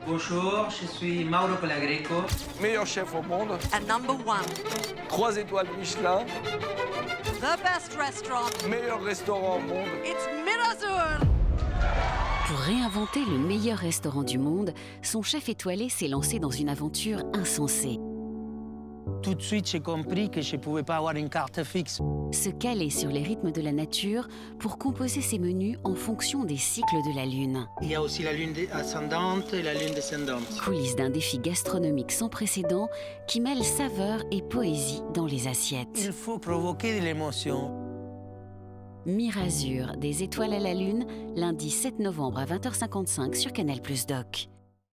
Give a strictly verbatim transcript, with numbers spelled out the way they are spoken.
Bonjour, je suis Mauro Colagreco. Meilleur chef au monde. And number one. Trois étoiles Michelin. The best restaurant. Meilleur restaurant au monde. It's Mirazur. Pour réinventer le meilleur restaurant du monde, son chef étoilé s'est lancé dans une aventure insensée. Tout de suite, j'ai compris que je ne pouvais pas avoir une carte fixe. Se caler sur les rythmes de la nature pour composer ses menus en fonction des cycles de la Lune. Il y a aussi la lune ascendante et la lune descendante. Coulisses d'un défi gastronomique sans précédent qui mêle saveur et poésie dans les assiettes. Il faut provoquer de l'émotion. Mirazur, des étoiles à la Lune, lundi sept novembre à vingt heures cinquante-cinq sur Canal plus Doc.